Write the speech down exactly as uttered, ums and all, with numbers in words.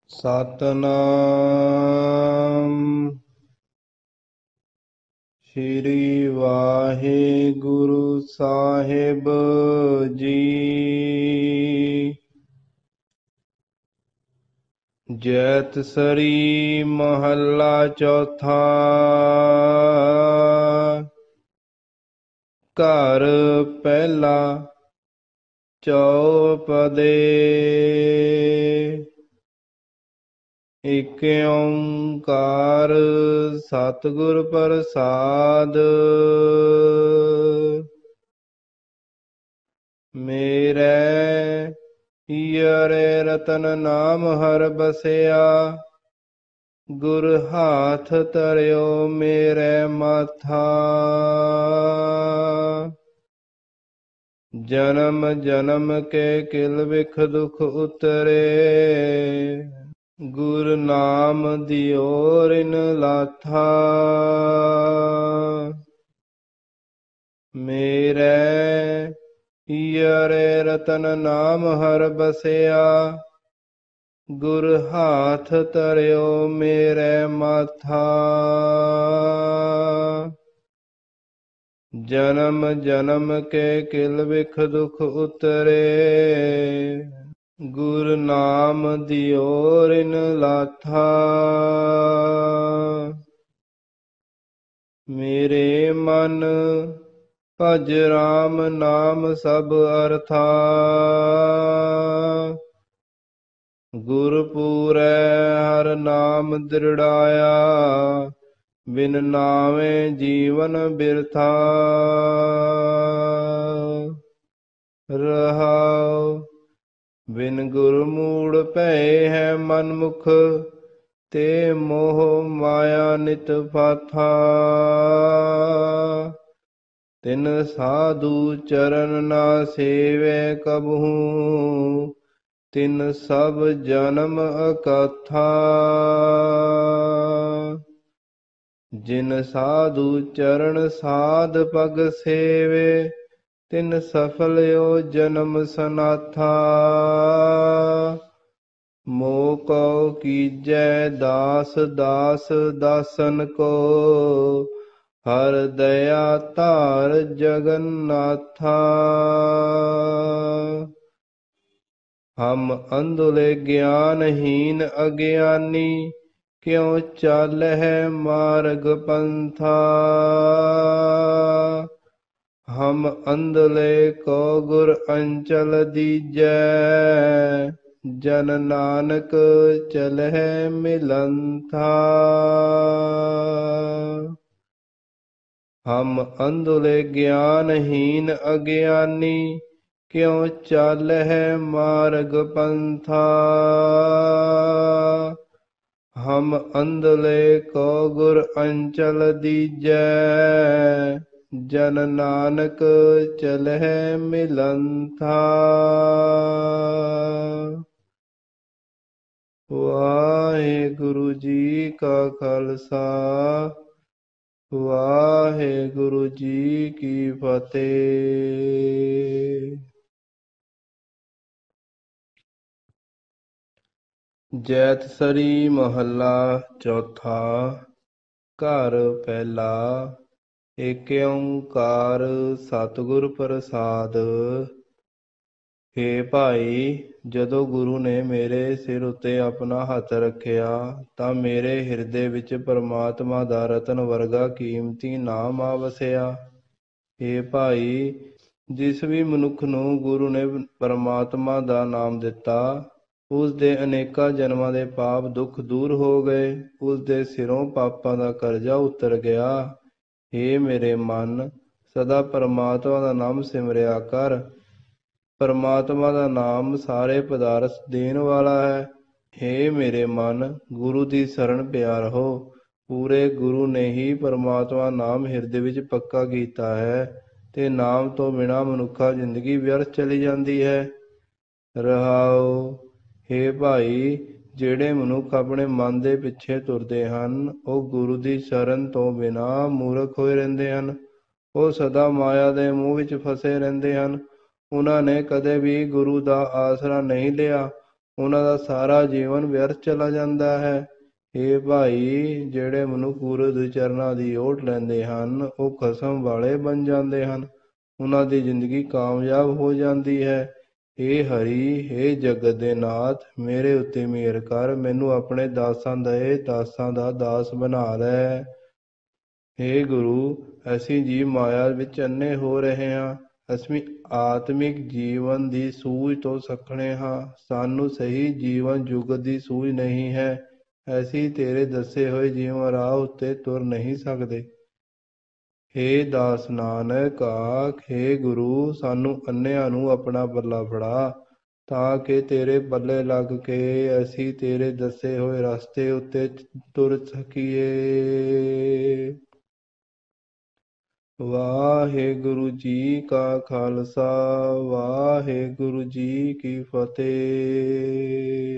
ਸਤਨਾਮ ਸ਼੍ਰੀ ਵਾਹਿਗੁਰੂ ਸਾਹਿਬ ਜੀ। ਜੈਤਸਰੀ ਮਹੱਲਾ ਚੌਥਾ। ਘਰ ਪਹਿਲਾ ਚੌਪਦੇ। ਇਕ ਓੰਕਾਰ ਸਤਿਗੁਰ ਪ੍ਰਸਾਦ। ਮੇਰੇ ਹੀਰੇ ਰਤਨ ਨਾਮ ਹਰਿ ਬਸਿਆ। ਗੁਰ ਹਾਥ ਧਰਿਓ ਮੇਰੇ ਮਾਥਾ। ਜਨਮ ਜਨਮ ਕੇ ਕਿਲ ਬਿਖ ਦੁਖ ਉਤਰੇ। ਗੁਰ ਨਾਮ ਦਿਓ ਰਿਨ ਲਾਥਾ। ਮੇਰੇ ਹੀਰੇ ਰਤਨ ਨਾਮ ਹਰਿ ਬਸਿਆ। ਗੁਰ ਹਾਥ ਧਰਿਓ ਮੇਰੇ ਮਾਥਾ। ਜਨਮ ਜਨਮ ਕੇ ਕਿਲ ਬਿਖ ਦੁਖ ਉਤਰੇ। ਗੁਰ ਨਾਮ ਦਿਓ ਰਿਨ ਲਾਥਾ। ਮੇਰੇ ਮਨ ਭਜ ਰਾਮ ਨਾਮ ਸਭ ਅਰਥਾ। ਗੁਰ ਪੂਰੈ ਹਰਿ ਨਾਮ ਦ੍ਰਿੜਾਇਆ। ਬਿਨ ਨਾਵੇਂ ਜੀਵਨ ਬਿਰਥਾ। ਰਹਾਉ ਬਿਨ ਗੁਰ ਮੂੜ ਭਏ ਹੈ ਮਨ ਮੁਖ। ਤੇ ਮੋਹ ਮਾਇਆ ਨਿਤ ਫਾਥਾ। ਤਿਨ ਸਾਧੂ ਚਰਨ ਨਾ ਸੇਵੈ ਕਬਹੂ। ਤਿਨ ਸਭ ਜਨਮ ਅਕਥਾ। ਜਿਨ ਸਾਧੂ ਚਰਨ ਸਾਧ ਪਗ ਸੇਵੇ। ਤਿਨ ਸਫਲਿਓ ਜਨਮ ਸਨਾਥਾ। ਮੋਹ ਕਉ ਕੀਜੈ ਦਾਸ ਦਾਸ ਦਾਸਨ ਕੋ। ਹਰਿ ਦਇਆ ਧਾਰ ਜਗਨਨਾਥਾ। ਹਮ ਅੰਧਲੇ ਗਿਆਨਹੀਨ ਅਗਿਆਨੀ। ਕਿਉ ਚਾਲਹਿ ਮਾਰਗ ਪੰਥਾ। ਹਮ ਅੰਧਲੇ ਕੋ ਗੁਰ ਅੰਚਲ ਦੀਜੈ। ਜਨ ਨਾਨਕ ਚਲਹਿ ਮਿਲੰਥਾ। ਹਮ ਅੰਧਲੇ ਗਿਆਨਹੀਨ ਅਗਿਆਨੀ। ਕਿਉ ਚਾਲਹਿ ਮਾਰਗ ਪੰਥਾ। ਹਮ ਅੰਧਲੇ ਕੋ ਗੁਰ ਅੰਚਲ ਦੀਜੈ। ਜਨ ਨਾਨਕ ਚਲਹਿ ਮਿਲੰਥਾ। ਵਾਹਿਗੁਰੂ ਜੀ ਕਾ ਖਾਲਸਾ। ਵਾਹਿਗੁਰੂ ਜੀ ਕੀ ਫਤਿਹ। ਜੈਤਸਰੀ ਮਹੱਲਾ ਚੌਥਾ। ਘਰ ਪਹਿਲਾ। ਏਕ ਓੰਕਾਰ ਸਤਿਗੁਰ ਪ੍ਰਸਾਦ। ਹੇ ਭਾਈ, ਜਦੋਂ ਗੁਰੂ ਨੇ ਮੇਰੇ ਸਿਰ ਉੱਤੇ ਆਪਣਾ ਹੱਥ ਰੱਖਿਆ ਤਾਂ ਮੇਰੇ ਹਿਰਦੇ ਵਿੱਚ ਪਰਮਾਤਮਾ ਦਾ ਰਤਨ ਵਰਗਾ ਕੀਮਤੀ ਨਾਮ ਆ ਵਸਿਆ। ਹੇ ਭਾਈ, ਜਿਸ ਵੀ ਮਨੁੱਖ ਨੂੰ ਗੁਰੂ ਨੇ ਪਰਮਾਤਮਾ ਦਾ ਨਾਮ ਦਿੱਤਾ, ਉਸ ਦੇ ਅਨੇਕਾਂ ਜਨਮਾਂ ਦੇ ਪਾਪ ਦੁੱਖ ਦੂਰ ਹੋ ਗਏ। ਉਸ ਦੇ ਸਿਰੋਂ ਪਾਪਾਂ ਦਾ ਕਰਜ਼ਾ ਉਤਰ ਗਿਆ। ਹੇ ਮੇਰੇ ਮਨ, ਸਦਾ ਪਰਮਾਤਮਾ ਦਾ ਨਾਮ ਸਿਮਰਿਆ ਕਰ। ਪਰਮਾਤਮਾ ਦਾ ਨਾਮ ਸਾਰੇ ਪਦਾਰਥ ਦੇਣ ਵਾਲਾ ਹੈ। ਹੇ ਮੇਰੇ ਮਨ, ਗੁਰੂ ਦੀ ਸ਼ਰਨ ਪਿਆ ਰਹੋ। ਪੂਰੇ ਗੁਰੂ ਨੇ ਹੀ ਪਰਮਾਤਮਾ ਨਾਮ ਹਿਰਦੇ ਵਿੱਚ ਪੱਕਾ ਕੀਤਾ ਹੈ ਤੇ ਨਾਮ ਤੋਂ ਬਿਨਾਂ ਮਨੁੱਖਾ ਜ਼ਿੰਦਗੀ ਵਿਅਰਥ ਚਲੀ ਜਾਂਦੀ ਹੈ। ਰਹਾਉ। ਹੇ ਭਾਈ, ਜਿਹੜੇ ਮਨੁੱਖ ਆਪਣੇ ਮਨ ਦੇ ਪਿੱਛੇ ਤੁਰਦੇ ਹਨ, ਉਹ ਗੁਰੂ ਦੀ ਸ਼ਰਨ ਤੋਂ ਬਿਨਾਂ ਮੂਰਖ ਹੋਏ ਰਹਿੰਦੇ ਹਨ। ਉਹ ਸਦਾ ਮਾਇਆ ਦੇ ਮੋਹ ਵਿੱਚ ਫਸੇ ਰਹਿੰਦੇ ਹਨ। ਉਹਨਾਂ ਨੇ ਕਦੇ ਵੀ ਗੁਰੂ ਦਾ ਆਸਰਾ ਨਹੀਂ ਲਿਆ। ਉਹਨਾਂ ਦਾ ਸਾਰਾ ਜੀਵਨ ਵਿਅਰਥ ਚਲਾ ਜਾਂਦਾ ਹੈ। ਇਹ ਭਾਈ, ਜਿਹੜੇ ਮਨੁੱਖ ਗੁਰੂ ਦੇ ਚਰਨਾਂ ਦੀ ਓਟ ਲੈਂਦੇ ਹਨ, ਉਹ ਖਸਮ ਵਾਲੇ ਬਣ ਜਾਂਦੇ ਹਨ। ਉਹਨਾਂ ਦੀ ਜ਼ਿੰਦਗੀ ਕਾਮਯਾਬ ਹੋ ਜਾਂਦੀ ਹੈ। ਹੇ ਹਰੀ, ਹੇ ਜਗਤ ਦੇ ਨਾਥ, ਮੇਰੇ ਉੱਤੇ ਮਿਹਰ ਕਰ, ਮੈਨੂੰ ਆਪਣੇ ਦਾਸਾਂ ਦੇ ਦਾਸਾਂ ਦਾ ਦਾਸ ਬਣਾ ਲੈ। ਹੇ ਗੁਰੂ, ਅਸੀਂ ਜੀ ਮਾਇਆ ਵਿੱਚ ਅੰਨੇ ਹੋ ਰਹੇ ਹਾਂ। ਅਸੀਂ ਆਤਮਿਕ ਜੀਵਨ ਦੀ ਸੂਝ ਤੋਂ ਸੱਖਣੇ ਹਾਂ। ਸਾਨੂੰ ਸਹੀ ਜੀਵਨ ਜੁਗਤ ਦੀ ਸੂਝ ਨਹੀਂ ਹੈ। ਅਸੀਂ ਤੇਰੇ ਦੱਸੇ ਹੋਏ ਜੀਵਨ ਰਾਹ ਉੱਤੇ ਤੁਰ ਨਹੀਂ ਸਕਦੇ। ਹੇ ਦਾਸ ਨਾਨਕ, ਆਖ, ਹੇ ਗੁਰੂ, ਸਾਨੂੰ ਅੰਨਿਆਂ ਨੂੰ ਆਪਣਾ ਪੱਲਾ ਫੜਾ, ਤਾਂ ਕਿ ਤੇਰੇ ਪੱਲੇ ਲੱਗ ਕੇ ਅਸੀਂ ਤੇਰੇ ਦੱਸੇ ਹੋਏ ਰਸਤੇ ਉੱਤੇ ਤੁਰ ਸਕੀਏ। ਵਾਹਿਗੁਰੂ ਜੀ ਕਾ ਖਾਲਸਾ, ਵਾਹਿਗੁਰੂ ਜੀ ਕੀ ਫਤਿਹ।